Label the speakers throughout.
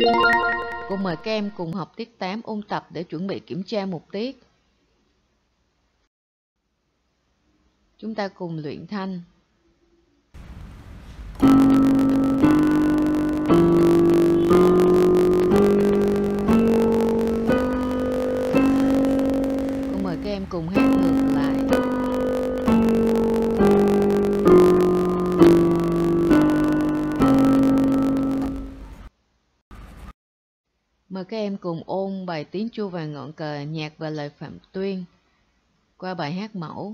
Speaker 1: Cô mời các em cùng học tiết 8 ôn tập để chuẩn bị kiểm tra một tiết. Chúng ta cùng luyện thanh. Cô mời các em cùng hát ngược lại. Mời các em cùng ôn bài Tiếng Chuông và Ngọn Cờ, nhạc và lời Phạm Tuyên qua bài hát mẫu.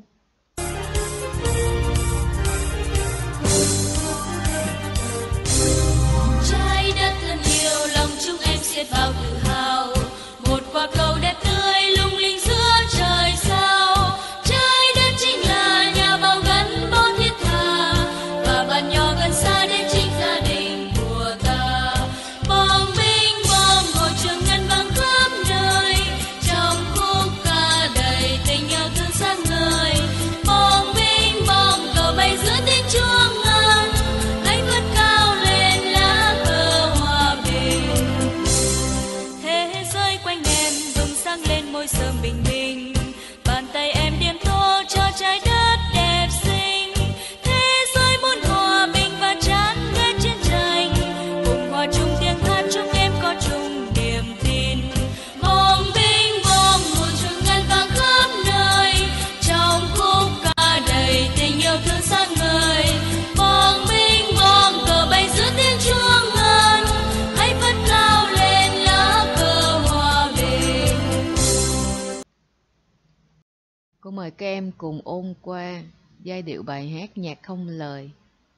Speaker 2: Trái đất thân yêu, lòng chúng em xiết bao tự hào. Một quả cầu đẹp tươi lung linh giữa trời sao. Trái đất chính là nhà bao gắn bó thiết tha, và bạn nhỏ gần xa đến chính gia đình của ta. Bom binh bom hồi trường ngân vang khắp nơi, trong khúc ca đầy tình yêu thương sáng ngời. Bom binh bom cờ bay giữa tiếng chuông ngân, hãy vươn cao lên lá cờ hòa bình. Thế giới quanh em bừng sáng lên môi sớm bình minh, bàn tay em điểm tô cho trái đất đẹp xinh. Thế giới muốn hòa bình và chán ghét chiến tranh, cùng hòa chung tiếng hát chúc em có chung niềm tin. Bom binh bom hồi chuông ngân vang khắp nơi, trong khúc ca đầy tình yêu thương sáng ngời. Bom binh bom cờ bay giữa tiếng chuông ngân, hãy vươn cao lên lá cờ hòa bình.
Speaker 1: Cô mời các em cùng ôn qua giai điệu bài hát nhạc không lời.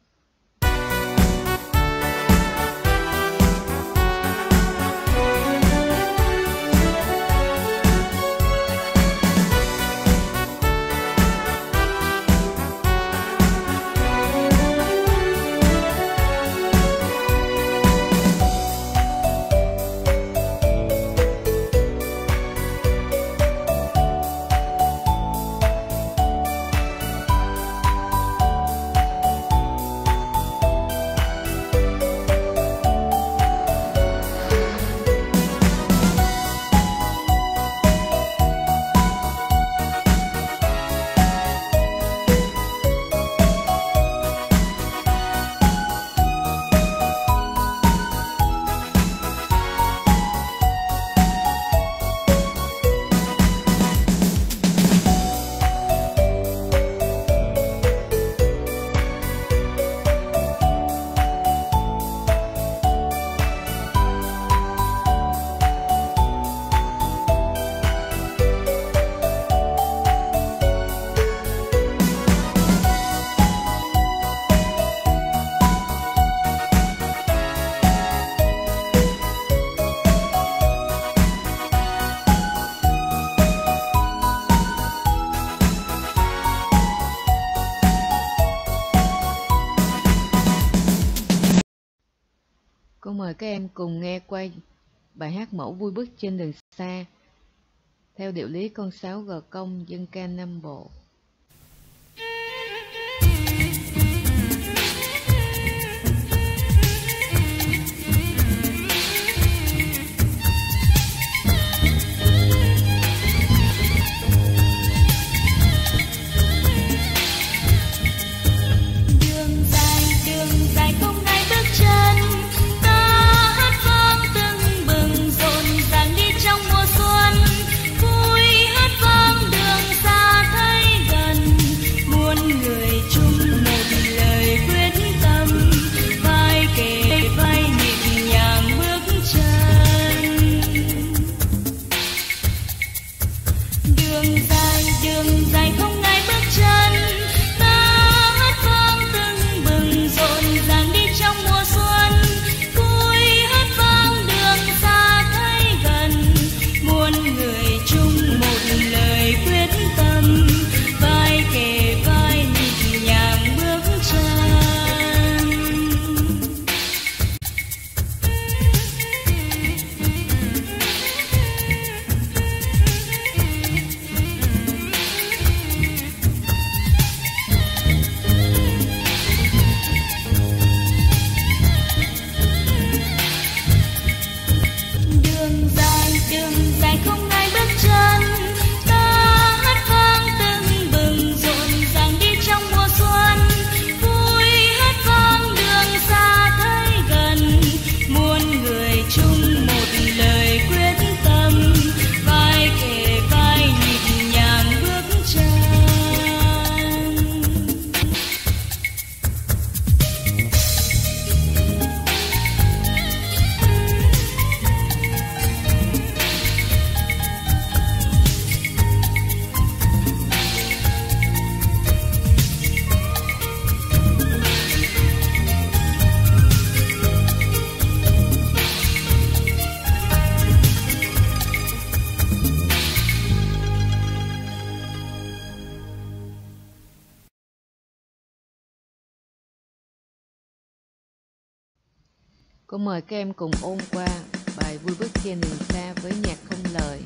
Speaker 1: Cô mời các em cùng nghe qua bài hát mẫu Vui bước trên đường xa theo điệu lý con sáo gò công dân ca Nam Bộ.
Speaker 2: Đường dài không ai bước chân, ta hát vang tưng bừng rộn ràng đi trong mùa xuân. Vui hát vang đường xa thấy
Speaker 1: Cô mời các em cùng ôn qua bài Vui bước trên đường xa với nhạc không lời.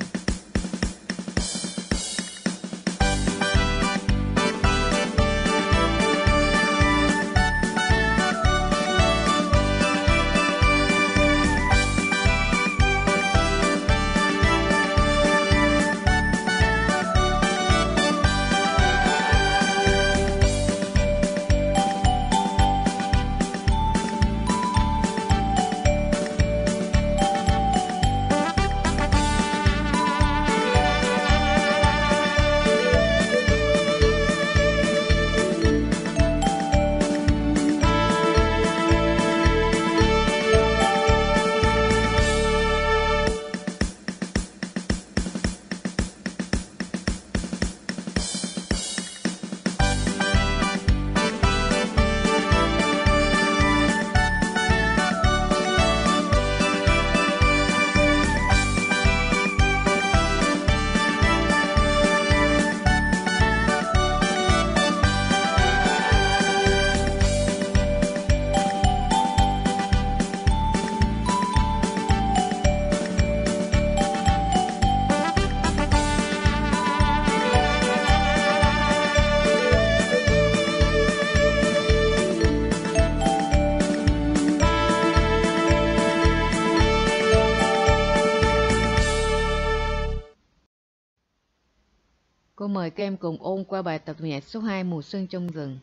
Speaker 1: Cô mời các em cùng ôn qua bài tập nhạc số 2 Mùa xuân trong rừng.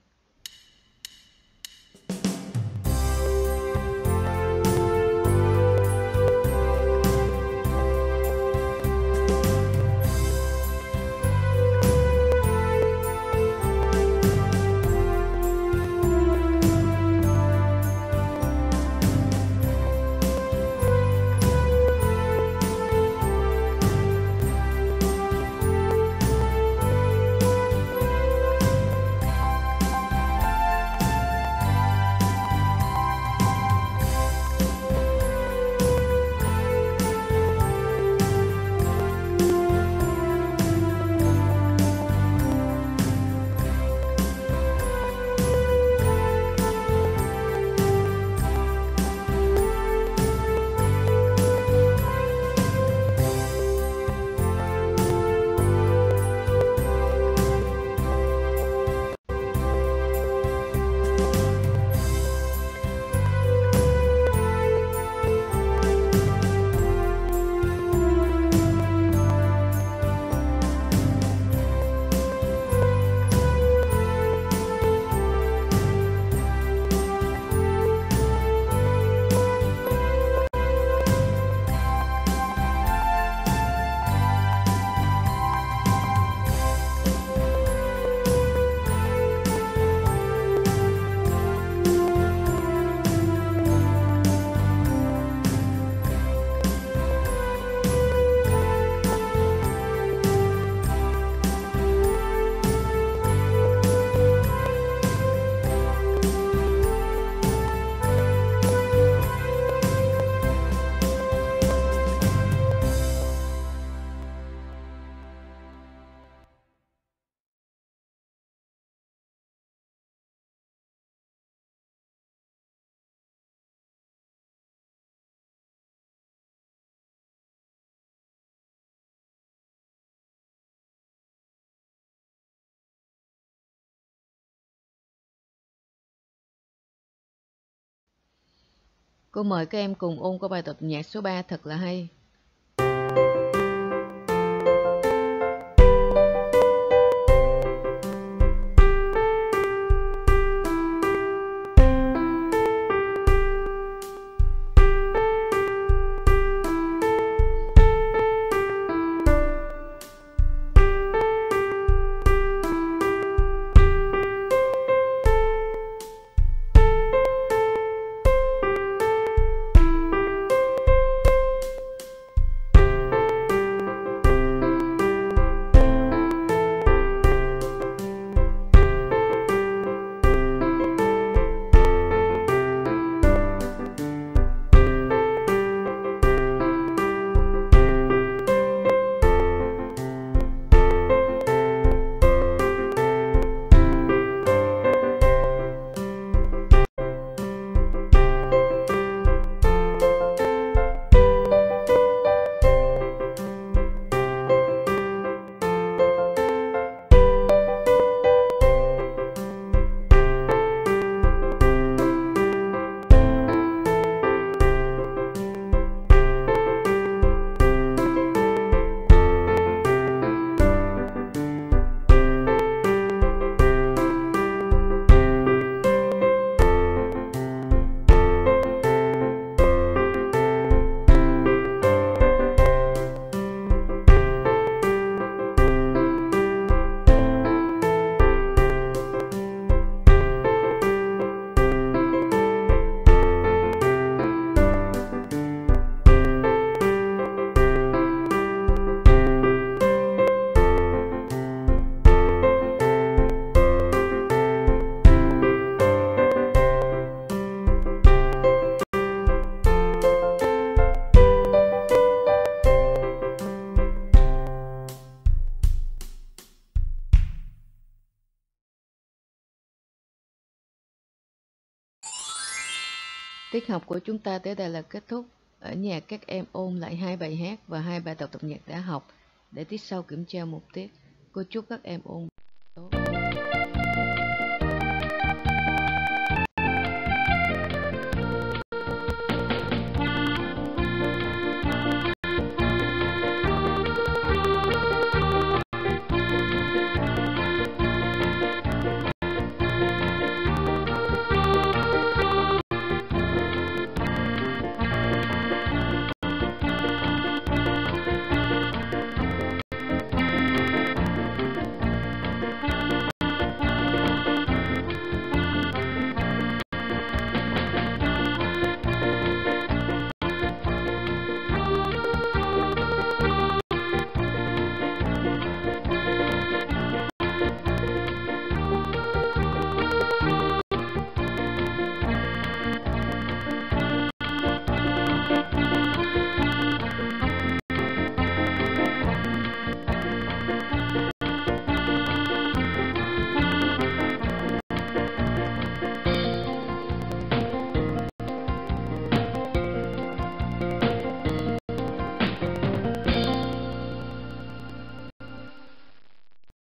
Speaker 1: Cô mời các em cùng ôn qua bài tập nhạc số 3 Thật là hay. Tiết học của chúng ta tới đây là kết thúc. Ở nhà các em ôn lại 2 bài hát và 2 bài tập nhạc đã học để tiết sau kiểm tra một tiết. Cô chúc các em ôn